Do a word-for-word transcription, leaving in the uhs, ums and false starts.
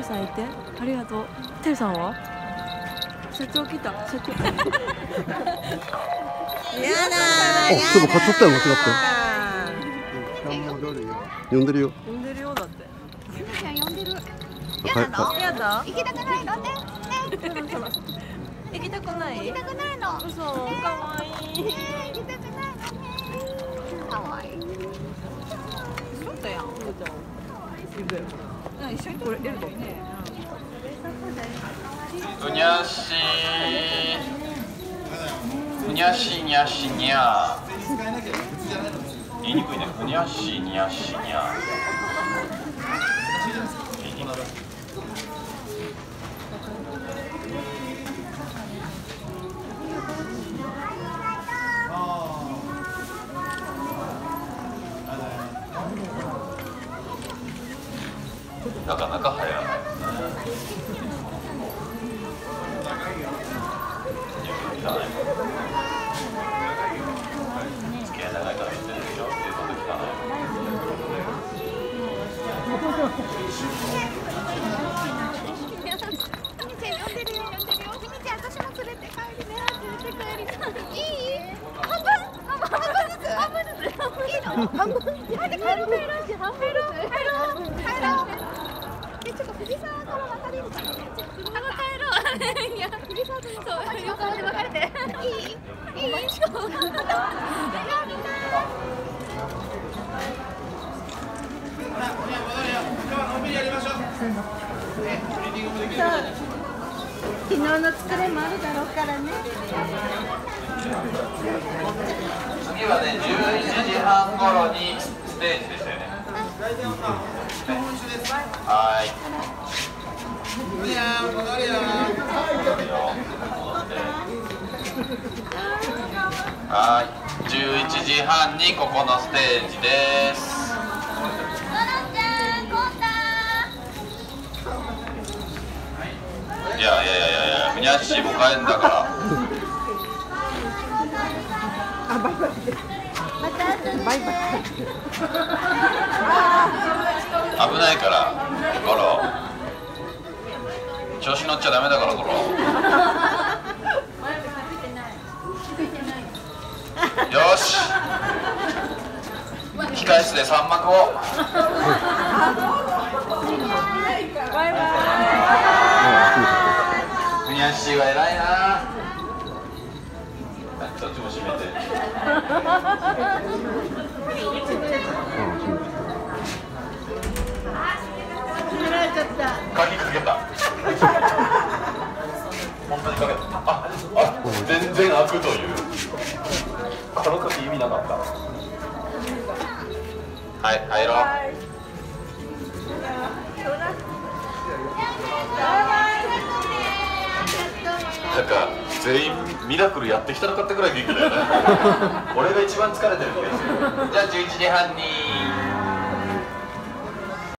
さんいてありがとう。てるさんは社長来た。社長。やだー。あ、そういえば買っちゃったよ、間違って。呼んでるよ。 呼んでるよだって。 ゆめちゃん呼んでる。 やだ。やだ。 行きたくないのね。 行きたくない。 行きたくないの。 嘘。可愛い。 行きたくないのね。可愛い。そうだよ。一緒にこれ出るね。 ふにゃしふにゃしにゃしにゃ言いにくいね。ふにゃしにゃしにゃ言いにくい。なかなか入らない。付き合い長いから見てるでしょ。言うこと聞かない。 みちゃん呼んでるよ、呼んでるよ。みちゃん、私も連れて帰りね。連れて帰りたい。いい？半分？半分ずつ？半分ずつ？いいの？半分？帰って帰ろう。半分ずつ？帰ろう。帰ろう。え、ちょっと藤沢から渡れるかな。車が帰ろう。いや、藤沢と横浜で別れて。いい？いい？いい？そう。いや、みんな。昨日の疲れもあるだろうからね。 次はね、じゅういちじはん頃にステージでしたよね。はい。はい、じゅういちじはんにここのステージです。いやいやいやいやいや、ふにゃっしーも帰んだから。 あ、バイバイ。また後で。バイバイ。 危ないから、ゴロ。調子乗っちゃダメだから、ゴロ。よし。控室で三幕を。 バイバイ。 ふにゃっしーは偉いな。どっちも閉めて。 閉められちゃった。 鍵かけた。本当にかけた。あ、あ、全然開くという。この鍵意味なかった。はい、入ろう。なんか全員ミラクルやってきたのかってぐらい元気だよね。俺が一番疲れてる気がする。じゃあじゅういちじはんに。